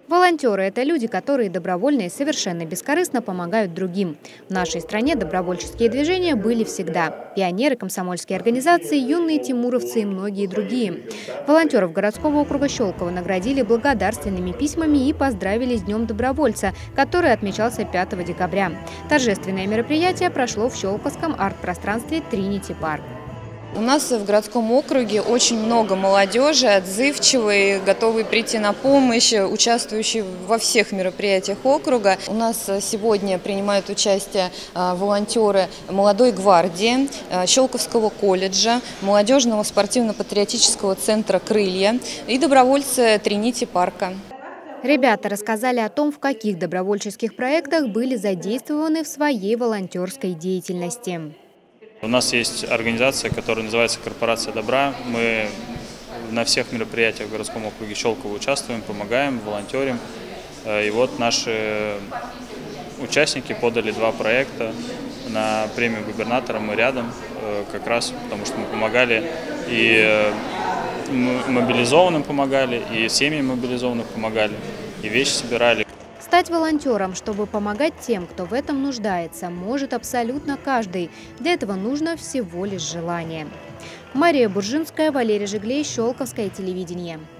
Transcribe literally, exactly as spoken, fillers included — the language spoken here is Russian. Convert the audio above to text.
Волонтеры – это люди, которые добровольно и совершенно бескорыстно помогают другим. В нашей стране добровольческие движения были всегда. Пионеры, комсомольские организации, юные тимуровцы и многие другие. Волонтеров городского округа Щелково наградили благодарственными письмами и поздравили с Днем добровольца, который отмечался пятого декабря. Торжественное мероприятие прошло в Щелковском арт-пространстве «Тринити Парк». У нас в городском округе очень много молодежи, отзывчивой, готовой прийти на помощь, участвующей во всех мероприятиях округа. У нас сегодня принимают участие волонтеры молодой гвардии, Щелковского колледжа, молодежного спортивно-патриотического центра «Крылья» и добровольцы Тринити Парка. Ребята рассказали о том, в каких добровольческих проектах были задействованы в своей волонтерской деятельности. У нас есть организация, которая называется «Корпорация добра». Мы на всех мероприятиях в городском округе Щелково участвуем, помогаем, волонтерим. И вот наши участники подали два проекта на премию губернатора. Мы рядом как раз, потому что мы помогали и мобилизованным помогали, и семьям мобилизованных помогали, и вещи собирали. Стать волонтером, чтобы помогать тем, кто в этом нуждается, может абсолютно каждый. Для этого нужно всего лишь желание. Мария Буржинская, Валерий Жиглей, Щелковское телевидение.